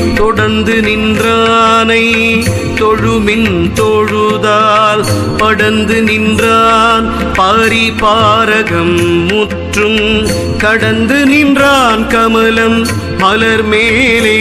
தொடர்ந்து நின்றானை தொழுமின் தொழுதால் படர்ந்து நின்றான் பாரிபாரகம் முற்றும் கடந்து நின்றான் கமலம் மலர் மேலே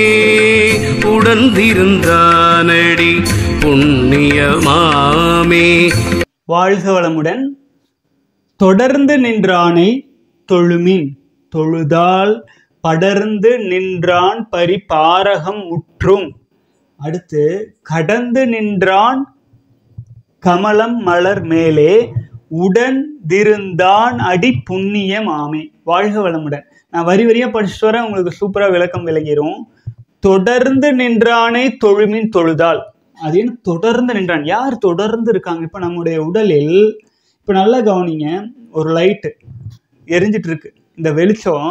உடர்ந்திருந்தானடி புண்ணியமாமே. வாழ்க வளமுடன். தொடர்ந்து நின்றானை தொழுமின் தொழுதால் படர்ந்து நின்றான் பரிபாரகம் முற்றும். அடுத்து கடந்து நின்றான் கமலம் மலர் மேலே உடன்திருந்தான் அடி புண்ணியம் ஆமே. வாழ்க வளமுடன். நான் வரி வரியா படிச்சுட்டு வரேன், உங்களுக்கு சூப்பரா விளக்கம் விளங்கிரும். தொடர்ந்து நின்றானை தொழுமின் தொழுதால், அது என்ன தொடர்ந்து நின்றான்? யார் தொடர்ந்து இருக்காங்க? இப்ப நம்முடைய உடலில் இப்ப நல்லா கவனிங்க, ஒரு லைட்டு எரிஞ்சிட்டு இருக்கு, இந்த வெளிச்சம்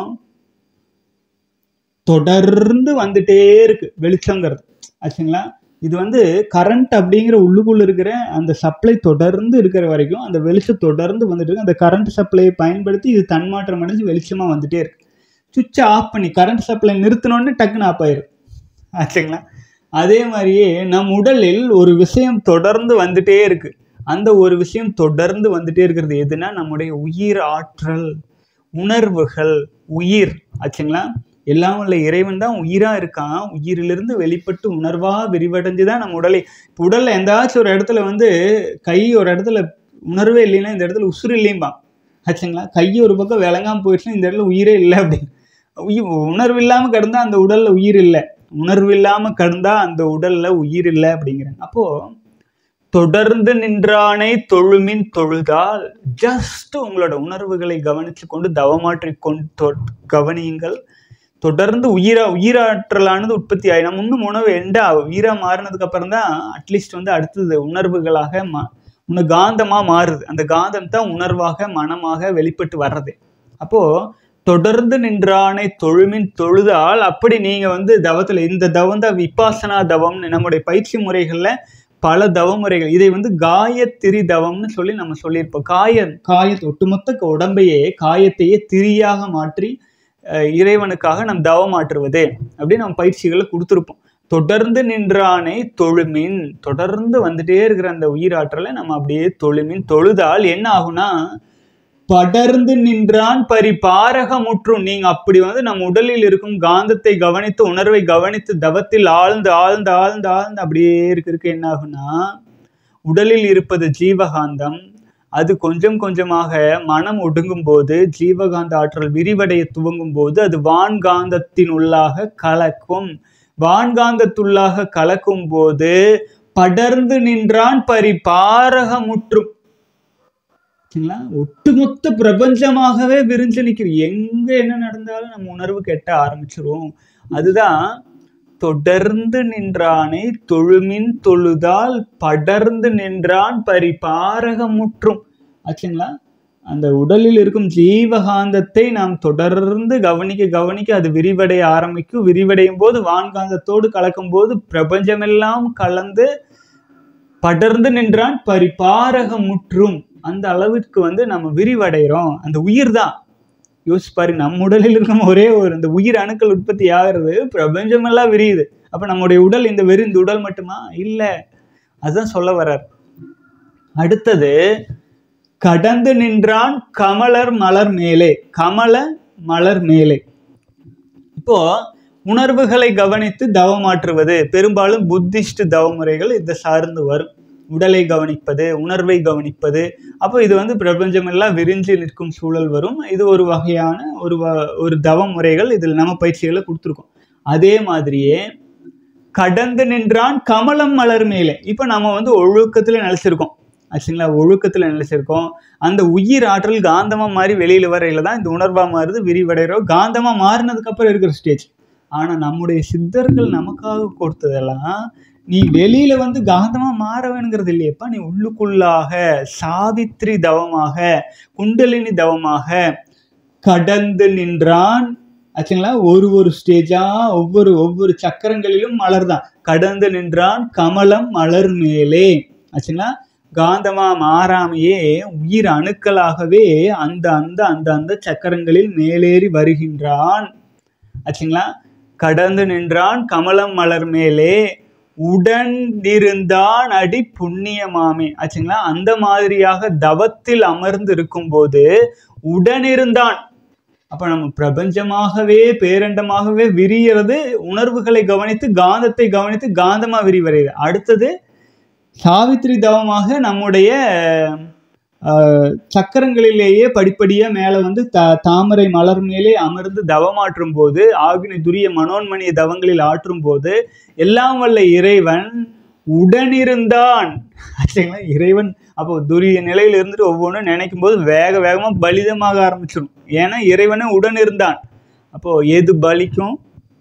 தொடர்ந்து வந்துட்டே இருக்கு. வெளிச்சங்கிறது ஆச்சுங்களா, இது கரண்ட் அப்படிங்கிற உள்ளுக்குள்ள இருக்கிற அந்த சப்ளை தொடர்ந்து இருக்கிற வரைக்கும் அந்த வெளிச்சம் தொடர்ந்து வந்துட்டு இருக்கு. அந்த கரண்ட் சப்ளையை பயன்படுத்தி இது தன்மாற்றம் அடைஞ்சு வெளிச்சமா வந்துட்டே இருக்கு. சுவிட்சை ஆஃப் பண்ணி கரண்ட் சப்ளை நிறுத்தினோன்னு டக்குன்னு ஆஃப் ஆயிரும் ஆச்சுங்களா. அதே மாதிரியே நம் உடலில் ஒரு விஷயம் தொடர்ந்து வந்துட்டே இருக்கு. அந்த ஒரு விஷயம் தொடர்ந்து வந்துட்டே இருக்கிறது எதுனா நம்முடைய உயிர் ஆற்றல், உணர்வுகள், உயிர் ஆச்சுங்களா. எல்லாம் உள்ள இறைவன் தான் உயிரா இருக்கான். உயிரிலிருந்து வெளிப்பட்டு உணர்வா விரிவடைஞ்சுதான் நம்ம உடலை. இப்போ உடல்ல எந்தாச்சும் ஒரு இடத்துல கை ஒரு இடத்துல உணர்வே இல்லைன்னா இந்த இடத்துல உசுறு இல்லையும்பா ஆச்சுங்களா. கை ஒரு பக்கம் விளங்காம போயிடுச்சுன்னா இந்த இடத்துல உயிரே இல்லை அப்படின்னு. உணர்வு இல்லாம கிடந்தா அந்த உடல்ல உயிர் இல்லை, உணர்வு இல்லாம கிடந்தா அந்த உடல்ல உயிர் இல்லை அப்படிங்கிறாங்க. அப்போ தொடர்ந்து நின்றானை தொழுமின் தொழுதால், ஜஸ்ட் உங்களோட உணர்வுகளை கவனிச்சு கொண்டு தவமாற்றி கொண்டு கவனியுங்கள். தொடர்ந்து உயிராற்றலானது உற்பத்தி ஆகி நம்ம இன்னும் உணவு எண்டா உயிரா மாறினதுக்கு அப்புறம் தான் அட்லீஸ்ட் அடுத்தது உணர்வுகளாக காந்தமா மாறுது. அந்த காந்தம் தான் உணர்வாக மனமாக வெளிப்பட்டு வர்றது. அப்போ தொடர்ந்து நின்றானை தொழுமின் தொழுதால், அப்படி நீங்க தவத்துல இந்த தவம் தான் விபாசனா தவம்னு நம்முடைய பயிற்சி முறைகள்ல பல தவமுறைகள். இதை காயத்திரி தவம்னு சொல்லி நம்ம சொல்லியிருப்போம். காயத்தை ஒட்டுமொத்த உடம்பையே காயத்தையே திரியாக மாற்றி இறைவனுக்காக நம் தவமாற்றுவது அப்படின்னு நம்ம பயிற்சிகளை கொடுத்துருப்போம். தொடர்ந்து நின்றானை தொழுமின், தொடர்ந்து வந்துட்டே இருக்கிற அந்த உயிராற்றலை நம்ம அப்படியே தொழுமின் தொழுதால் என்ன ஆகும்னா படர்ந்து நின்றான் பரிபாரகமுற்றும். நீங்க அப்படி நம்ம உடலில் இருக்கும் காந்தத்தை கவனித்து உணர்வை கவனித்து தவத்தில் ஆழ்ந்து ஆழ்ந்து ஆழ்ந்து ஆழ்ந்து அப்படியே இருக்க என்ன ஆகும்னா உடலில் இருப்பது ஜீவகாந்தம். அது கொஞ்சம் கொஞ்சமாக மனம் ஒடுங்கும் போது ஜீவகாந்த ஆற்றல் விரிவடைய துவங்கும் போது அது வான்காந்தத்தின் உள்ளாக கலக்கும். வான்காந்தத்துள்ளாக கலக்கும் போது படர்ந்து நின்றான் பரிபாரகமுற்றும். ஒட்டுமொத்த பிரபஞ்சமாகவே விரிஞ்சு நிற்கும். எங்க என்ன நடந்தாலும் நம்ம உணர்வு கெட்ட ஆரம்பிச்சிரும். அதுதான் தொடர்ந்து நின்றானை தொழுமின் தொழுதால் படர்ந்து நின்றான் பரிபாரகமுற்றும் ஆச்சுங்களா. அந்த உடலில் இருக்கும் ஜீவகாந்தத்தை நாம் தொடர்ந்து கவனிக்க கவனிக்க அது விரிவடைய ஆரம்பிக்கும். விரிவடையும் போது வான்காந்தத்தோடு கலக்கும் போது பிரபஞ்சமெல்லாம் கலந்து படர்ந்து நின்றான் பரிபாரகமுற்றும். அந்த அளவிற்கு நம்ம விரிவடைகிறோம். அந்த உயிர் தான் யோசிச்சு பாருங்க, நம்ம உடலில் இருக்கும் ஒரே இந்த உயிர் அணுக்கள் உற்பத்தி ஆகிறது, பிரபஞ்சமெல்லாம் விரியுது. அப்ப நம்முடைய உடல் இந்த உடல் மட்டுமா? இல்லை, அதுதான் சொல்ல வர்றார். அடுத்தது கடந்து நின்றான் கமலர் மலர் மேலே, கமல மலர் மேலே. இப்போ உணர்வுகளை கவனித்து தவமாற்றுவது பெரும்பாலும் புத்திஸ்ட் தவமுறைகள் இதை சார்ந்து வரும். உடலை கவனிப்பது, உணர்வை கவனிப்பது. அப்போ இது பிரபஞ்சம் எல்லாம் விரிஞ்சு நிற்கும் சூழல் வரும். இது ஒரு வகையான ஒரு தவ முறைகள் இதில் நம்ம பயிற்சிகளை கொடுத்துருக்கோம். அதே மாதிரியே கடந்து நின்றான் கமலம் மலர் மேலே. இப்போ நம்ம ஒழுக்கத்துல நிலைச்சிருக்கோம் ஆச்சுங்களா. ஒழுக்கத்துல நிலைச்சிருக்கோம். அந்த உயிர் ஆற்றல் காந்தமா மாறி வெளியில வரையில தான் இந்த உணர்வா மாறுது, விரிவடைகிறோம். காந்தமா மாறினதுக்கு அப்புறம் இருக்கிற ஸ்டேஜ். ஆனா நம்முடைய சித்தர்கள் நமக்காக கொடுத்ததெல்லாம் நீ வெளியில காந்தமா மாற வேணுங்கிறது இல்லையப்பா, நீ உள்ளுக்குள்ளாக சாவித்ரி தவமாக குண்டலினி தவமாக கடந்து நின்றான் ஆச்சுங்களா. ஒரு ஸ்டேஜா ஒவ்வொரு சக்கரங்களிலும் மலர் தான். கடந்து நின்றான் கமலம் மலர் மேலே ஆச்சுங்களா. காந்தமா மாறாமையே உயிர் அணுக்களாகவே அந்த அந்த அந்த அந்த சக்கரங்களில் மேலேறி வருகின்றான் ஆச்சுங்களா. கடந்து நின்றான் கமலம் மலர் மேலே உடன் இருந்தான் அடி புண்ணியமாமே ஆச்சுங்களா. அந்த மாதிரியாக தவத்தில் அமர்ந்து இருக்கும் போது உடனிருந்தான். அப்ப நம்ம பிரபஞ்சமாகவே பேரண்டமாகவே விரிகிறது, உணர்வுகளை கவனித்து காந்தத்தை கவனித்து காந்தமா விரிவடையுது. அடுத்தது சாவித்திரி தவமாக நம்முடைய சக்கரங்களிலேயே படிப்படியா மேல வந்து தாமரை மலர் மேலே அமர்ந்து தவமாற்றும் போது, ஆக்னி துரிய மனோன்மணிய தவங்களில் ஆற்றும் போது எல்லாம் வல்ல இறைவன் உடனிருந்தான். இறைவன் அப்போ துரிய நிலையில இருந்துட்டு ஒவ்வொன்றும் நினைக்கும் போது வேக வேகமா பலிதமாக ஆரம்பிச்சிடும். ஏன்னா இறைவனே உடனிருந்தான். அப்போ எது பலிக்கும்?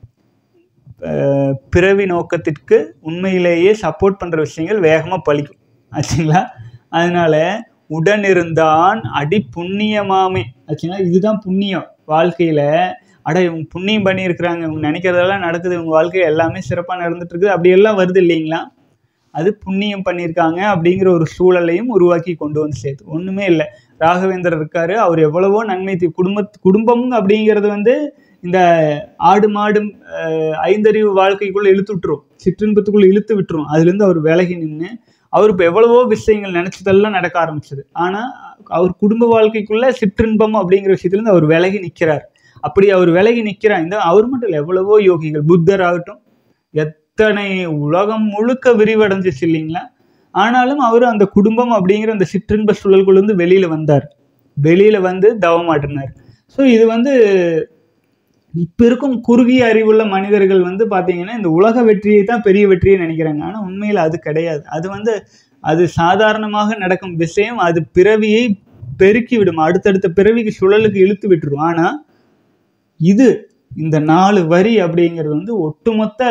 பிறவி நோக்கத்திற்கு உண்மையிலேயே சப்போர்ட் பண்ற விஷயங்கள் வேகமா பலிக்கும் ஆச்சுங்களா. அதனால உடனிருந்தான் அடி புண்ணியமாமே ஆச்சுங்களா. இதுதான் புண்ணியம் வாழ்க்கையில. அட இவங்க புண்ணியம் பண்ணியிருக்கிறாங்க, இவங்க நினைக்கிறதெல்லாம் நடக்குது, இவங்க வாழ்க்கையில் எல்லாமே சிறப்பாக நடந்துட்டு இருக்குது, அப்படியெல்லாம் வருது இல்லைங்களா. அது புண்ணியம் பண்ணியிருக்காங்க அப்படிங்கிற ஒரு சூழலையும் உருவாக்கி கொண்டு வந்து சேர்த்து. ஒன்றுமே இல்லை, ராகவேந்தர் இருக்காரு, அவர் எவ்வளவோ நன்மை குடும்பம் அப்படிங்கிறது வந்து இந்த ஆடு மாடு ஐந்தறிவு வாழ்க்கைக்குள்ளே இழுத்து விட்டுரும், சிற்றின்பத்துக்குள்ளே இழுத்து விட்டுரும். அதுலேருந்து அவர் விலகி நின்று அவர் இப்போ எவ்வளவோ விஷயங்கள் நினச்சதெல்லாம் நடக்க ஆரம்பிச்சது. ஆனால் அவர் குடும்ப வாழ்க்கைக்குள்ளே சிற்றின்பம் அப்படிங்கிற விஷயத்துலேருந்து அவர் விலகி நிற்கிறார். அப்படி அவர் விலகி நிற்கிறார். இந்த அவர் மட்டும் இல்லை, எவ்வளவோ யோகிகள், புத்தர் ஆகட்டும், எத்தனை உலகம் முழுக்க விரிவடைஞ்சிச்சு இல்லைங்களா. ஆனாலும் அவர் அந்த குடும்பம் அப்படிங்கிற அந்த சிற்றின்ப சூழல்குள்ளேருந்து வெளியில் வந்தார், வெளியில் வந்து தவமாட்டினார். ஸோ இது வந்து இப்போ இருக்கும் குறுகிய அறிவுள்ள மனிதர்கள் வந்து பார்த்தீங்கன்னா இந்த உலக வெற்றியை தான் பெரிய வெற்றியை நினைக்கிறாங்க. ஆனால் உண்மையில் அது கிடையாது. அது வந்து அது சாதாரணமாக நடக்கும் விஷயம். அது பிறவியை பெருக்கி விடும், அடுத்தடுத்த பிறவிக்கு சுழலுக்கு இழுத்து விட்டுரும். ஆனால் இது இந்த 4 வரி அப்படிங்கிறது வந்து ஒட்டுமொத்த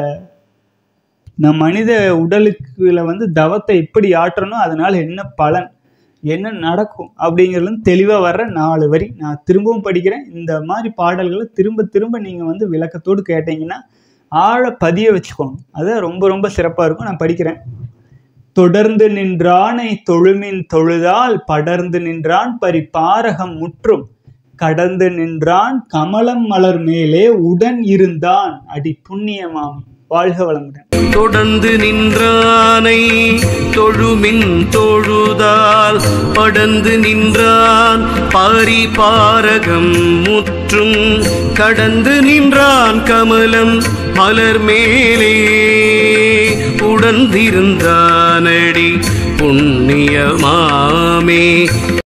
நம் மனித உடலுக்குள்ள வந்து தவத்தை எப்படி ஆற்றணும், அதனால என்ன பலன், என்ன நடக்கும் அப்படிங்கிறது தெளிவாக வர்ற 4 வரி. நான் திரும்பவும் படிக்கிறேன். இந்த மாதிரி பாடல்களை திரும்ப திரும்ப நீங்கள் வந்து விளக்கத்தோடு கேட்டீங்கன்னா ஆழ பதிய வச்சுக்கோங்க. அது ரொம்ப ரொம்ப சிறப்பாக இருக்கும். நான் படிக்கிறேன். தொடர்ந்து நின்றானை தொழுமின் தொழுதால் படர்ந்து நின்றான் பரிபாரகம் முற்றும் கடந்து நின்றான் கமலம் மலர் மேலே உடன் இருந்தான் அடி புண்ணியமாம். வாழ்க வளமுடன். தொடர்ந்து நின்றானை தொழுமின் தொழுதால் படர்ந்து நின்றான் பரிபாரகம் முற்றும் கடந்து நின்றான் கமலம் மலர் மேலே உடந்திருந்தானடி புண்ணியமாமே.